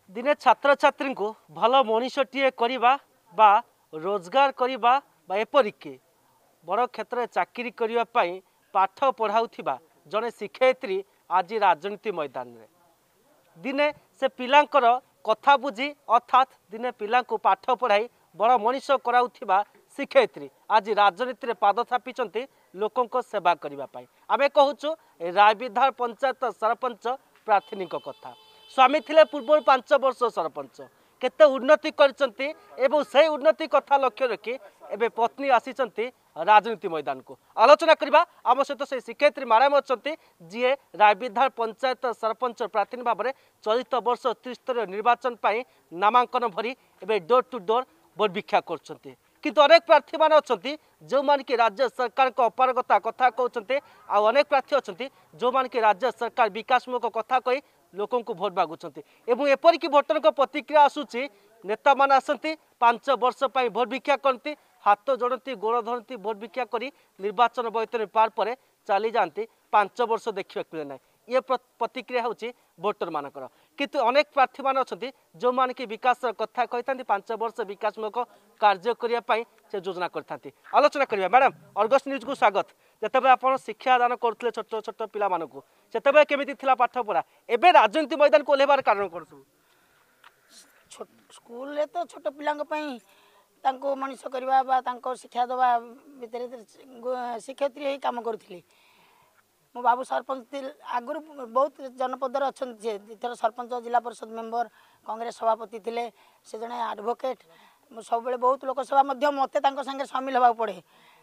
दिने छात्र छात्री को भल मनीषटीए करवा बा रोजगार करवा बा एपरिक बड़ क्षेत्र में चाकरी करने पाठ पढ़ाऊा जड़े शिक्षयित्री आज राजनीति मैदान में दिने से पिलांकर कथा बुझी अर्थात दिने पिला पाठ पढ़ाई बड़ मनीष कराउथिबा शिक्षयित्री आज राजनीति में पाद थापिचंती लोकों सेवा करने आम कहूँ रायविधार पंचायत सरपंच प्रार्थनी कथा स्वामी थिले पूर्व 5 वर्ष सरपंच केते उन्नति करचंती एवं से उन्नति कथा लक्ष्य रखी एवं पत्नी आसीचंती राजनीति मैदान को आलोचना करबा आम सहित से शिक्षयित्री मैडम अच्छा जी रायविधार पंचायत सरपंच प्रार्थनी भाव में चलित वर्ष त्रिस्तरीय निर्वाचन पर नामांकन भरी एवं डोर टू डोर बोर्ड भिक्षा करछंती किंतु अनेक प्रार्थी मान अच्छा जो मान कि राज्य सरकार को अपारगता कथा कहते अनेक प्रार्थी अच्छा जो मान कि राज्य सरकार विकासमूलक कथा कही लोकों को भोट मागुंट एवं एपरिक भोटर को प्रतिक्रिया आसूची नेता मान आसती 5 वर्ष पर भोट भिक्षा करती हाथ जोड़ती गोड़ धरती भोट भिक्षा कर निर्वाचन बैतरणी पार पर चली जाती 5 वर्ष देखा मिले ये प्रतिक्रिया हूँ भोटर मानकर किंतु अनेक प्रार्थी मान अच्छा जो मान कि विकास कथा कही 5 वर्ष विकासमूलक कार्य करने से योजना करते आलोचना करिए मैडम अर्गस न्यूज को स्वागत जितेबाला आप शिक्षादान करते छोट छोट पिला मानू से केमी पाठ पढ़ा एवं राजनीति मैदान को ओह्लैबार कारण कौन सब स्कूल तो छोट पिला मनीष करवा शिक्षा दवा भितर शिक्षयित्री ही कम करुली मो बाबू सरपंच आगुरी बहुत जनपदर अच्छा इधर सरपंच जिला परिषद मेंबर कांग्रेस सभापति थे से जड़े एडवोकेट सब बहुत लोकसभा मत सागे सामिल होगा पड़े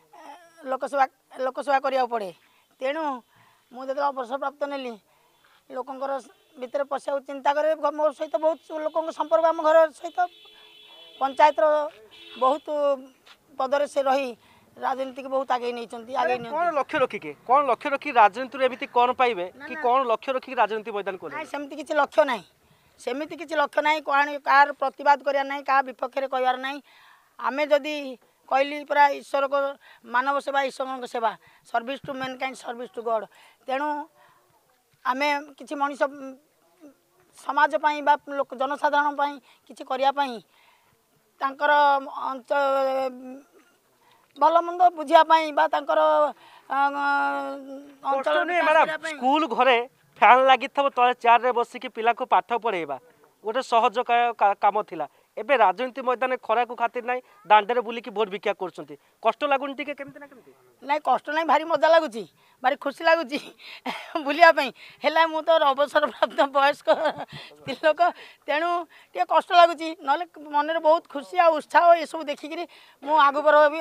लोकसभा करा पड़े तेणु मुझे अवसर प्राप्त नेली लोकंर भितर पशा चिंता करे मो सहित बहुत लोक संपर्क आम घर सहित पंचायत बहुत पदर से रही राजनीति के बहुत आगे नहीं आगे कौन लक्ष्य रखी राजनीति एमती कौन पाइबे कि कौन लक्ष्य रखी राजनीति मैदान को सेमती किसी लक्ष्य ना सेमती किसी लक्ष्य ना कहार प्रतिवाद करा ना क्या विपक्ष में कहबार ना आम जदि कहली पूरा ईश्वर को मानव सेवा ईश्वर को सेवा service to mankind service to God तेणु आम किसी मनीष समाज बा जनसाधारण किसी करने भल मंद बुझापी स्कूल घरे फैन लगी तले चेयर बसिक पिला को पाठ पढ़ेबा गोटे सहज काम थिला एबे राजनीति मैदान खरा को खातिर ना दांडे बुलिकी भोट भिक्षा कर कष्ट लगुन टे केमती ना केमती ना कष्ट ना भारी मजा लगुच भारी खुशी लगुच बुलापाई है मु तो अवसर प्राप्त वयस्क स्त्री लोक तेणु टे कष्ट लगुच ना मन बहुत खुशी आ उत्साह ये सब देखिक मु आगु बढ़ी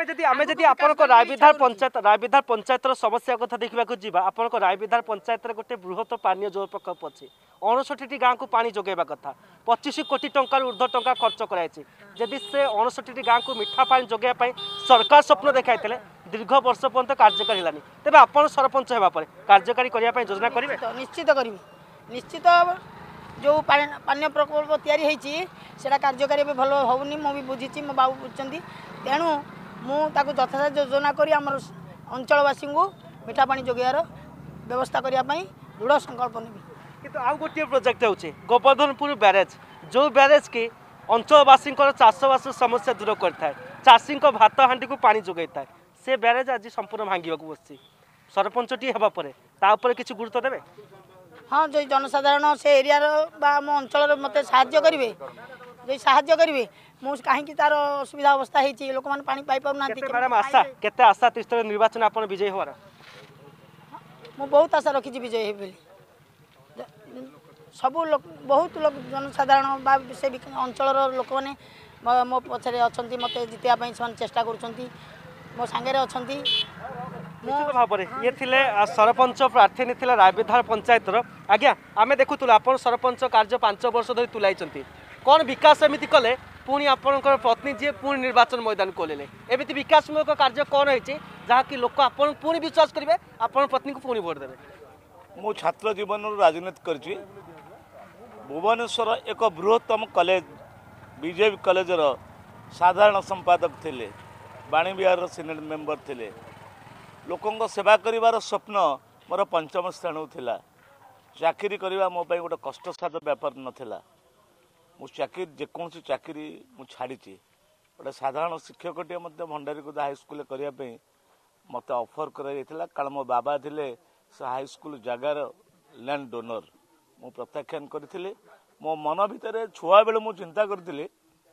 रायविधार पंचायत समस्या कथा देखा जावा आपण रायविधार पंचायत गोटे बृहत पानी जल प्रकल्प अच्छी 59 गाँव को पानी जोगेबा कथा 25 कोटी टंकार ऊर्ध्व टंका खर्च कराई जदि से 59 गाँव को मिठा पानी जोगाई सरकार स्वप्न देखाई दीर्घ वर्ष पर्यंत कार्यकारी है तेज आप सरपंच होगापर कार्यकारी करने योजना करेंगे निश्चित जो पानी प्रकल्प या कार्यकारी भल होनी मुझे बुझी मो बाबू बुझी तेणु मुझे यथासाथ योजना कर अंचलवासी को मिठा पानी जोगार व्यवस्था करने दृढ़ संकल्प नेबी किंतु आउ गोटे प्रोजेक्ट होचे गोवर्धनपुर ब्यारेज जो ब्यारेज की अंचलवासी चाषबास समस्या दूर करता है चाषी भात हांडी को पानी जोगाई था से ब्यारेज आज संपूर्ण भांगा बस सरपंच टी होगा किसी गुरुत्व देवे हाँ जो जनसाधारण से एरिया मो अंचल मत साहाय्य करेंगे जो साहाय्य करेंगे मुझे कहीं तार असुविधा अवस्था होती लोक मैंने पानी पाई पाना आशा केते आशा त्रिस्तरीय निर्वाचन आप विजयी होवार मु बहुत आशा रखी विजयी हे सब लोक बहुत लोक जनसाधारण से अंचल लोक मैंने मो पछरे अच्छा मत जितवाई से चेष्टा कर मो सांगे अच्छा निश्चित भाव में ये थिले सरपंच प्रार्थी थिले रायविधार पंचायत आज्ञा आम देखुल आप सरपंच कार्य 5 वर्ष धरी तुलाई कौन विकास एमती कले पुणी आपंकर पत्नी जी पुणी निर्वाचन मैदान को ले एमती विकासमूलक कार्य कौन होती जहाँकि लोक आपन पुणी विश्वास करेंगे आपन पत्नी को पुणी भोट देवे मो छात्र जीवन राजनीति कर भुवनेश्वर एक बृहत्तम कॉलेज बीजेपी कॉलेजर साधारण संपादक थे बाणी विहार सिनेट मेंबर थे लोकों सेवा करिवार स्वप्न मोर 5म श्रेणु थिला चाकरी करवा मो गोटे कष्टसाध्य व्यापार नथिला मु चाकरी जेकोसी चाकरी मु छाड़ी गोटे साधारण शिक्षकटे भंडारीकुदा हाईस्कल करने मत ऑफर करा कारण मो बाबा थे हाईस्कल जगार लैंड डोनर मु प्रत्याख्यान करी मो मन भितर छुआ बेले मु चिंता करी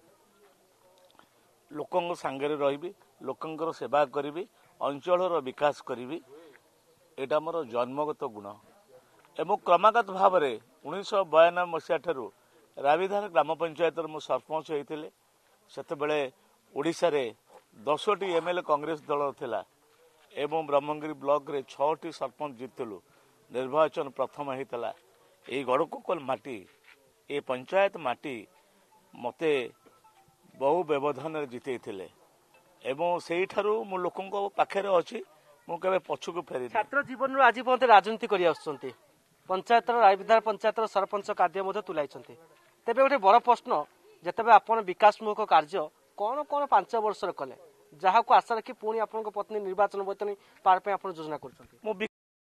लोकों सांगे रही लोकंर सेवा करी अंचल विकास करी एटा मोर जन्मगत गुण एवं क्रमागत भाव में 1992 मसीहा ठारू राविधार ग्राम पंचायत मु सरपंच होते सेतबेले ओडिशा रे 10टी एमएलए कांग्रेस दल थिला एवं ब्रह्मगिरी ब्लॉक रे 6टी सरपंच जीतलु निर्वाचन प्रथम होता ये गड़कोकल माटी ये पंचायत माटी मते बहु व्यवधान जीते एवं से मु लोकों पाखे अच्छी मुझे पछक फेरी छात्र जीवन रू आज पर्यंत राजनीति कर आसुचंती पंचायत रायविधार पंचायत सरपंच कार्य तुलाई तेरे गोटे बड़ प्रश्न जिते आप विकासमूलक कार्य कौन कौन 5 वर्ष कले जहाँ को आशा रखी पुणी आप पत्नी निर्वाचन बतनी पार योजना कर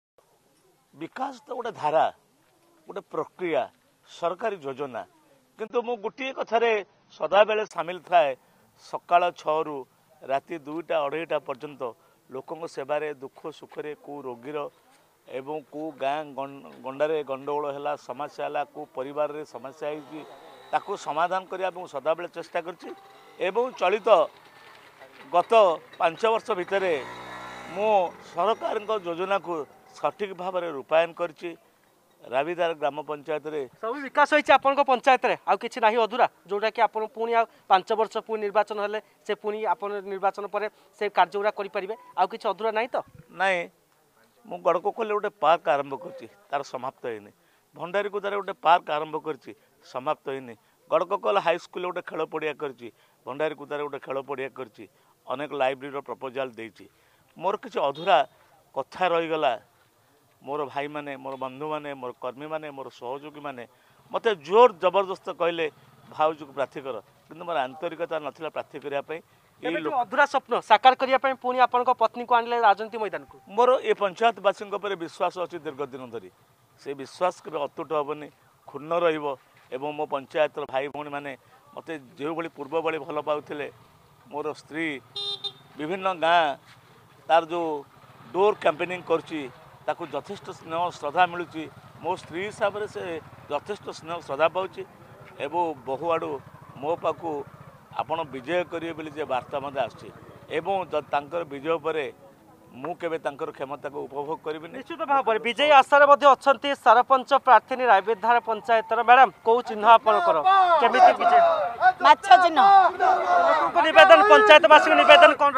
विकास तो गोटे धारा गोटे प्रक्रिया सरकारी योजना किंतु मु गोटे कथार सदा बेले सामिल थाए सकाळ 6 रु राति 2टा 2:30 पर्यंत लोकों सेवारे दुख सुखरे को रोगीर एवं को गाँ गंडारे गंडगोल है समस्या है को परिवार रे समस्या है ताकू समाधान करने सदा बेले चेष्टा करछि एवं चलित गत 5 वर्ष भितर मु सरकार योजना को सठिक भाव में रूपायन करछि राविधार ग्राम पंचायत रे सब विकास होइछि आपन पंचायत रे आ किछि नाही अधूरा जोटा कि आपन पुणी 5 वर्ष पुणी निर्वाचन हेले से पुणी आपन निर्वाचन पर से कार्यगुरा करि परिबे आ किछि अधूरा नाही तो नहीं मु गड़कोकल गोटे पार्क आरंभ करछि तार समाप्त होइनी भंडारीकुदारे गोटे पार्क आरंभ करछि समाप्त होइनी गड़कोकल हाई स्कूल गोटे खेल पड़िया करछि भंडारीकुदारे गोटे खेल पड़िया करछि अनेक लाइब्रेरी प्रपोजाल देछि मोर किछि अधूरा कथा रहीगला मोर भाई माने मोर बंधु माने मोर कर्मी माने मोर सहयोगी माने मते जोर जबरदस्त कहले भाउज को प्रार्थी कर किंतु मोर आंतरिकता नथिला प्रार्थी करिया पई अधूरा स्वप्न साकार करिया पई पुणी आपन पत्नी को आनले राजनीति मैदान को मोर ए पंचायतवासी पर विश्वास अच्छी दीर्घ दिन धरी से विश्वास के अतुट हेनी क्षुण्ण रहिबो एवं मो पंचायत भाई भौणी माने मते जो भली पूर्व भली भल पाउथिले मोर स्त्री विभिन्न गाँ तार जो डोर कैंपेनिंग करची ताकू यथेष्ट स्नेह श्रद्धा मिलूँ मो स्त्री हिसाब से यथेष्ट स्नेह श्रद्धा पाऊँच एवं बहु आड़ू मो पाखु आपण विजय करेंगे बोली जे वार्ता मत आसर विजय पर मु केबे क्षमता को उपभोग करी निश्चित भाव में विजयी आशार अच्छा सरपंच प्रार्थी रायविधार पंचायत मैडम कौ चिन्ह आपणकर केमिति विजय माछ चिन्ह निवेदन पंचायतवासी निवेदन कौन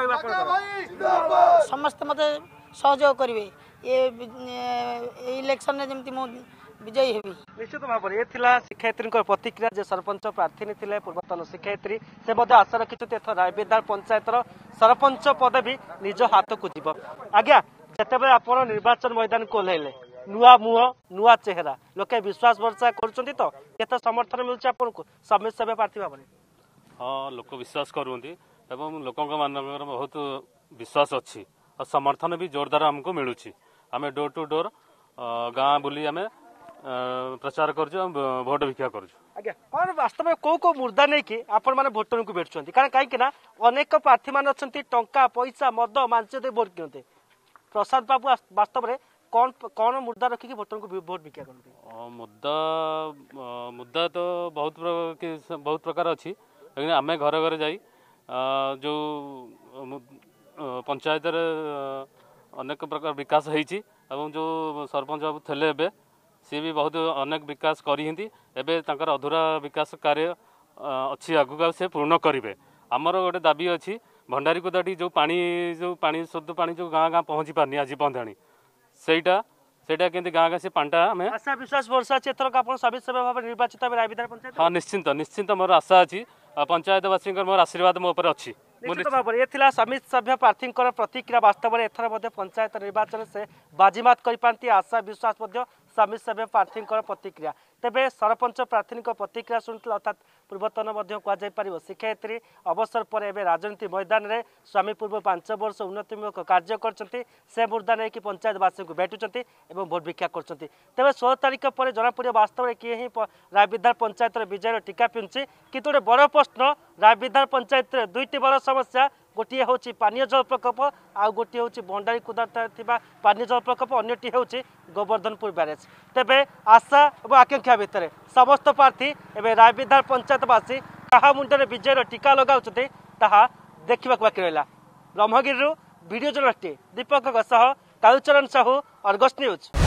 रहा समस्त मत सहयोग करेंगे ये इलेक्शन में जमी मु विजयी हेबी निश्चित भाव में ये शिक्षयित्री प्रतिक्रिया जे सरपंच प्रार्थी थे पूर्वतन शिक्षयित्री से आशा रखिंट एथर रायविधार पंचायत सरपंच पद भी निज हाथ को जीव आज्ञा जिते आप निर्वाचन मैदान को ओह्लैले नुआ मुह नुआ चेहरा लोके विश्वास भरसा कर समर्थन मिलूँ आपको समाज सेवा प्रार्थी भाव में हाँ लोक विश्वास करते लोकों मान बहुत विश्वास अच्छी और समर्थन भी जोरदार आमको मिलूँ आम डोर टू डोर गाँ बुली आम प्रचार कर भोट भिक्षा कर कौन वास्तव में कौ कौ मुद्दा नहीं कि आपण मैंने भोटर को भेटुंट कारण कहीं अनेक प्रार्थी मान अच्छा टंका पैसा मद मांस दे भोट किणते प्रसाद बाबू वास्तव में कौन कौन मुद्दा रखिकी भोटर को भोट भिक्षा करते मुद्दा तो बहुत प्रकार अच्छी लेकिन आम घर घर जाई जो पंचायत अनेक प्रकार विकास होती जो सरपंच बाबू थे सी भी बहुत अनेक विकास करी अधूरा विकास कार्य अच्छी आगू से पूर्ण करेंगे आमर गोटे दाबी अच्छी भंडारीकुदाटी जो पानी शुद्ध पानी जो गाँ गाँ पहुँची पारनी आज बंधाणी सेटा केमती गाँ गाँ से पांटा आम आशा विश्वास भरोसा अच्छी एथर आप समाज सेवा भाव निर्वाचित रायविधार पंचायत हाँ निश्चिंत निश्चिंत मोर आशा अच्छी पंचायतवासी मोर आशीर्वाद मो पर अच्छी निश्चित भाव में ये समित सभ्य प्रार्थी प्रतिक्रिया वास्तव में एथर पंचायत निर्वाचन से बाजीमात कर आशा विश्वास समित सभ्य प्रार्थी प्रतिक्रिया तेबे सरपंच प्रार्थी प्रतिक्रिया शुणुला अर्थात पूर्वतन कहुपर शिक्षयित्री अवसर पर एवं राजनीति मैदान में स्वामी पूर्व 5 वर्ष उन्नतिमूलक कार्य कर मुर्दा नहीं पंचायतवासी को भेटुंट और भोट भिक्षा कर तेज 16 तारीख पर जनापड़ वास्तव में किए ही रायविधार पंचायत विजय टीका पिंधुची कि गोटे बड़ प्रश्न रायविधार पंचायत दुईटी बड़ समस्या गोटे हूँ पानीय जल प्रकल्प आउ गोटे हूँ भंडारी कुदार पानीय जल प्रकल्प अन्यटी हूँ गोवर्धनपुर ब्यारेज तेबे आशा और आकांक्षा भितर समस्त प्रार्थी एवं रायविधार पंचायतवासी क्या मुंडे विजय टीका लगाउछ ताहा देखा बाकी रहा। Brahmagiri video journalist Deepak Kalucharan Sahu Argus news.